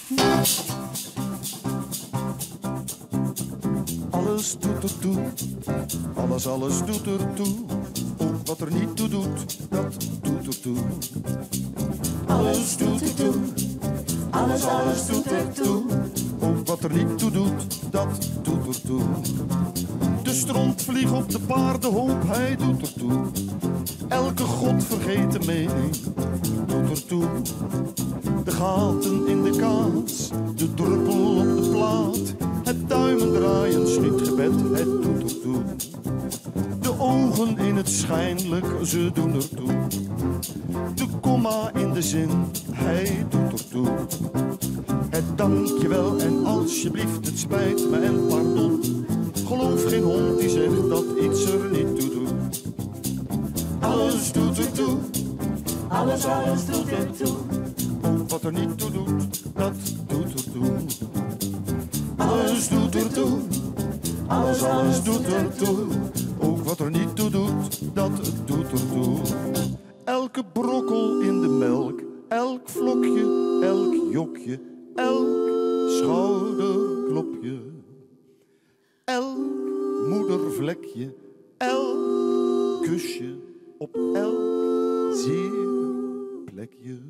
Alles doet ertoe, alles doet ertoe. Ook wat er niet toe doet, dat doet ertoe. Alles doet ertoe, alles doet ertoe. Ook wat er niet toe doet, dat doet ertoe. De strontvlieg op de paardenhoop, hij doet ertoe. Elke godvergeten mening doet ertoe. De gaten in de kaas, de druppel op de plaat. Het duimen draaien, schietgebed, het doet ertoe. De ogen in het schijnlijk, ze doen ertoe. De komma in de zin, hij doet ertoe. Het dankjewel en alsjeblieft, het spijt me en pardon. Geloof geen hond die zegt dat iets er niet toe doet. Alles doet ertoe, alles doet ertoe. Ook wat er niet toe doet, dat doet ertoe. Alles doet ertoe, alles doet ertoe. Ook wat er niet toe doet, dat doet ertoe. Elke brokkel in de melk, elk vlokje, elk jokje, elk schouderklopje, elk moedervlekje, elk kusje op elk zeer plekje.